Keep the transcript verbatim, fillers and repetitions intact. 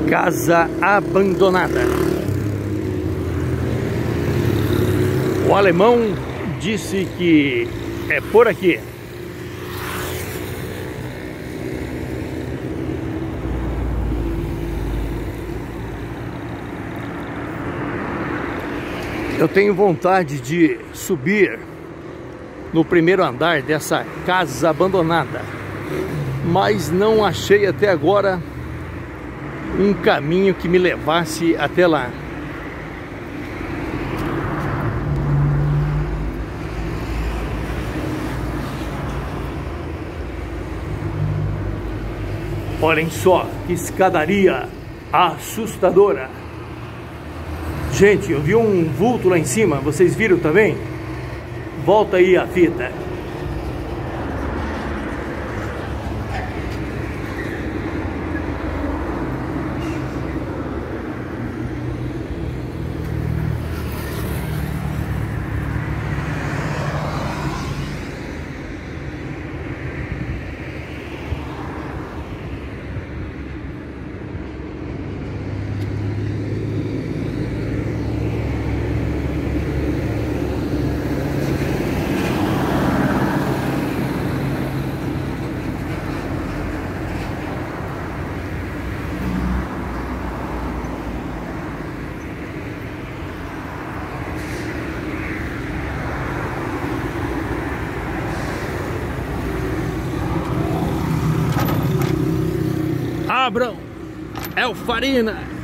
Casa abandonada. O alemão disse que é por aqui. Eu tenho vontade de subir no primeiro andar dessa casa abandonada, mas não achei até agora um caminho que me levasse até lá. Olhem só que escadaria assustadora. Gente, eu vi um vulto lá em cima, vocês viram também? Volta aí a fita. Abram, é o Farina.